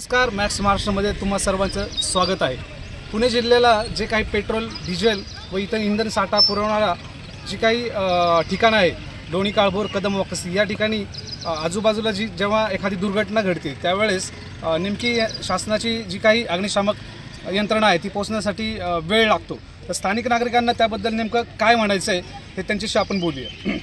नमस्कार, मॅक्स महाराष्ट्रामध्ये तुम्हा सर्वांचं स्वागत आहे। पुणे जिल्ह्याला जे काही पेट्रोल, डिझेल व इतर इंधन साठा पुरवणारा जी काही ठिकाणं आहे, लोणी काळभोर, कदम वाकसी या ठिकाणी आजूबाजूला जेव्हा एखादी दुर्घटना घडते त्यावेळेस नेमकी शासनाची जी काही अग्निशामक यंत्रणा आहे ती पोहोचण्यासाठी वेळ लागतो। तर स्थानिक नागरिकांना त्याबद्दल नेमकं काय म्हणायचं आहे हे त्यांच्याशी आपण बोलूया।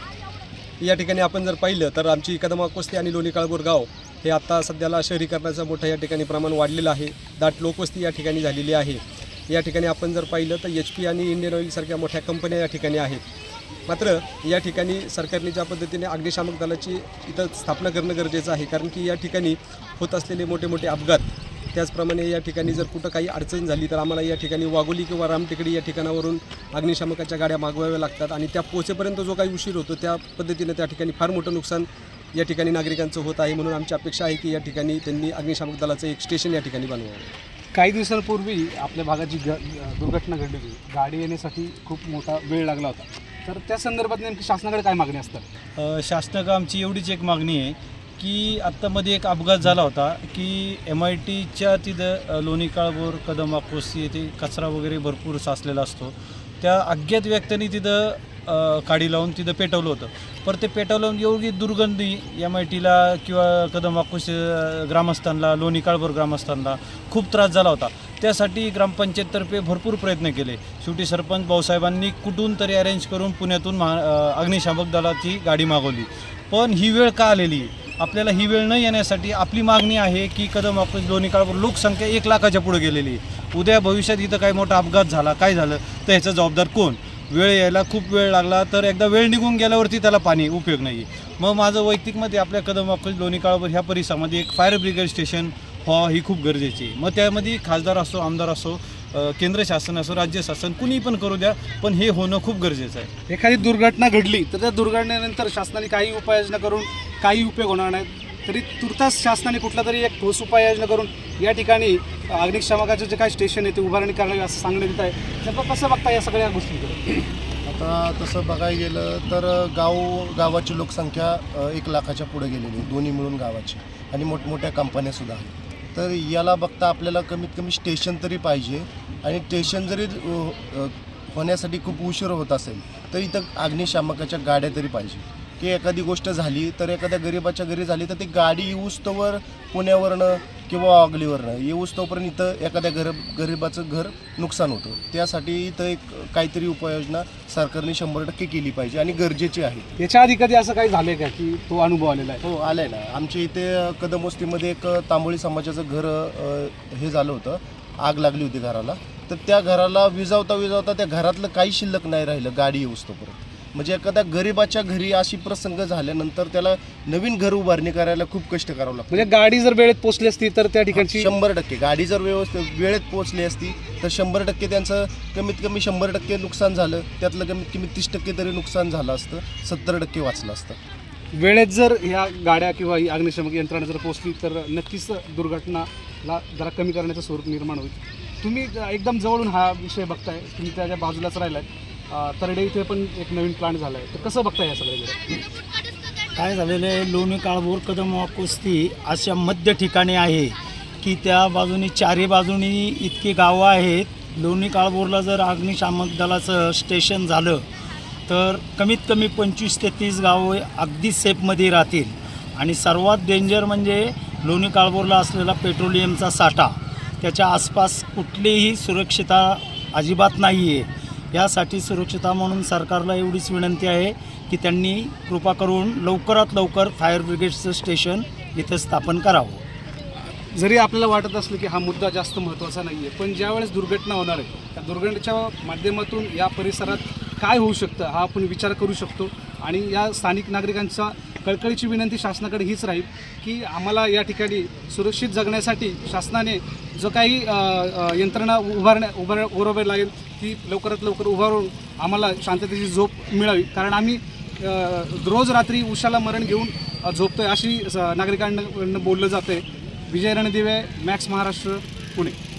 या ठिकाणी आपण जर पाहिलं तर आमची कदम वाकसी आणि लोणी काळभोर गाव हे आता सध्याला शहरीकरणाचं मोठं या ठिकाणी प्रमाण वाढलेलं आहे। दाट लोकवस्ती या ठिकाणी झालेली आहे। या ठिकाणी आपण जर पाहिलं तर HP आणि इंडियन ऑइलसारख्या मोठ्या कंपन्या या ठिकाणी आहेत। मात्र या ठिकाणी सरकारने ज्या पद्धतीने अग्निशामक दलाची इथं स्थापना करणं गरजेचं आहे, कारण की या ठिकाणी होत असलेले मोठे मोठे अपघात, त्याचप्रमाणे या ठिकाणी जर कुठं काही अडचण झाली तर आम्हाला या ठिकाणी वाघोली किंवा रामटेकडी या ठिकाणावरून अग्निशामकाच्या गाड्या मागवाव्या लागतात आणि त्या पोहोचेपर्यंत जो काही उशीर होतो त्या पद्धतीने त्या ठिकाणी फार मोठं नुकसान या ठिकाणी नागरिकांचं होत आहे। म्हणून आमची अपेक्षा आहे की या ठिकाणी त्यांनी अग्निशामक दलाचं एक स्टेशन या ठिकाणी बनवावं। काही दिवसांपूर्वी आपल्या भागात जी दुर्घटना घडली, गाडी येण्यासाठी खूप मोठा वेळ लागला होता, तर त्या संदर्भात नेमकी शासनाकडे काय मागणी असतात? शासनाकडे आमची एवढीच एक मागणी आहे की आत्तामध्ये एक अपघात झाला होता की MITच्या तिथं लोणी काळभोर, कदम वाकसी येथे कचरा वगैरे भरपूर साचलेला असतो। त्या अज्ञात व्यक्तींनी तिथं काडी लावून तिथं पेटवलं होतं, पण ते पेटवलं एवढी दुर्गंधी MITला किंवा कदम वाकसी ग्रामस्थांना, लोणी काळभोर ग्रामस्थांना खूप त्रास झाला होता। त्यासाठी ग्रामपंचायततर्फे भरपूर प्रयत्न केले। शेवटी सरपंच भाऊसाहेबांनी कुठून तरी अरेंज करून पुण्यातून अग्निशामक दलाची गाडी मागवली। पण ही वेळ का आलेली? आपल्याला ही वेळ न येण्यासाठी आपली मागणी आहे की कदम वाकसी, लोणी काळभोर लोकसंख्या 1 लाखाच्या पुढे गेलेली। उद्या भविष्यात इथं काही मोठा अपघात झाला, काय झालं तर ह्याचा जबाबदार कोण? वेळ यायला खूप वेळ लागला तर एकदा वेळ निघून गेल्यावरती त्याला पाणी उपयोग नाही। मग माझं वैयक्तिक मत आपल्या कदम वाकसी, लोणी काळभोर ह्या परिसरामध्ये एक फायर ब्रिगेड स्टेशन ही खूप गरजेची आहे। मग त्यामध्ये खासदार असो, आमदार असो, केंद्र शासन असो, राज्य शासन कुणी पण करू द्या, पण हे होणं खूप गरजेचं आहे। एखादी दुर्घटना घडली तर त्या दुर्घटनेनंतर शासनाने काही उपाययोजना करून काही उपयोग होणार नाही, तरी तुर्तास शासनाने कुठला तरी एक ठोस उपाययोजना करून या ठिकाणी अग्निशामकाचं जे काही स्टेशन आहे ते उभारणी करावी असं सांगण्यात येत आहे। नेमकं कसं बघता या सगळ्या गोष्टींकडे? आता तसं बघायला गेलं तर गावाची लोकसंख्या 1 लाखाच्या पुढे गेलेली आहे, दोन्ही मिळून गावाची, आणि मोठमोठ्या कंपन्यासुद्धा आहेत। तर याला बघता आपल्याला कमीत कमी स्टेशन तरी पाहिजे, आणि स्टेशन जरी होण्यासाठी खूप उशीर होत असेल तर इथं अग्निशामकाच्या गाड्या तरी पाहिजे की एखादी गोष्ट झाली तर एखाद्या गरीबाच्या घरी झाली तर ती गाडी येऊस्तोवर पुण्यावरनं किंवा अगलीवरनं येऊस्तोपर्यंत इथं एखाद्या गरीबाचं घर नुकसान होतं। त्यासाठी इथं एक काहीतरी उपाययोजना सरकारने 100% केली पाहिजे आणि गरजेची आहे। याच्या आधी कधी असं काही झालं का की तो अनुभव आलेला आहे? हो, आलं आहे ना। आमच्या इथे कदम वस्तीमध्ये एक तांबोळी समाजाचं घर हे झालं होतं, आग लागली होती घराला, तर त्या घराला विझवता त्या घरातलं काही शिल्लक नाही राहिलं गाडी येऊस्तोपर्यंत। म्हणजे एखाद्या गरीबाच्या घरी अशी प्रसंग झाल्यानंतर त्याला नवीन घर उभारणी करायला खूप कष्ट करावं लागतं। म्हणजे गाडी जर वेळेत पोहोचली असती तर त्या ठिकाणी 100% गाडी जर वेळेत पोहोचली असती तर 100% त्यांचं कमीत कमी 100% नुकसान झालं, त्यातलं कमीत कमी 30% तरी नुकसान झालं असतं, 70% वाचलं असतं। वेळेत जर ह्या गाड्या किंवा ही अग्निशामक यंत्रणा जर पोहोचली तर नक्कीच दुर्घटनाला जरा कमी करण्याचं स्वरूप निर्माण होईल। तुम्ही एकदम जवळून हा विषय बघताय, तुम्ही त्याच्या बाजूलाच राहिलाय, तरडे इथे पण एक नवीन प्लांट झाला आहे, तर कसं बघताय या सगळ्या? काय झालेलं आहे, लोणी काळभोर, कदम वाकसी अशा मध्य ठिकाणी आहे की त्या बाजूनी चारही बाजूनी इतकी गावं आहेत। लोणी काळभोरला जर अग्निशामक दलाचं स्टेशन झालं तर कमीत कमी 25 ते 30 गावं अगदी सेफमध्ये राहतील। आणि सर्वात डेंजर म्हणजे लोणी काळभोरला असलेला पेट्रोलियमचा साठा, त्याच्या आसपास कुठलीही सुरक्षितता अजिबात नाही आहे। यासाठी सुरक्षितता म्हणून सरकारला एवढीच विनंती आहे की त्यांनी कृपा करून लवकरात लवकर फायर ब्रिगेडचं स्टेशन इथं स्थापन करावं। जरी आपल्याला वाटत असलं की हा मुद्दा जास्त महत्त्वाचा नाही आहे, पण ज्यावेळेस दुर्घटना होणार आहे त्या दुर्घटनेच्या माध्यमातून या परिसरात काय होऊ शकतं हा आपण विचार करू शकतो। आणि या स्थानिक नागरिकांचा कळकळीची विनंती शासनाकडे हीच राहील की आम्हाला या ठिकाणी सुरक्षित जगण्यासाठी शासनाने जो काही यंत्रणा उभारावी लागेल ती लवकरात लवकर उभारून आम्हाला शांततेची झोप मिळावी, कारण आम्ही रोज रात्री उशाला मरण घेऊन झोपतोय अशी नागरिकांना बोललं जातं आहे। विजय रणदिवे, मॅक्स महाराष्ट्र, पुणे।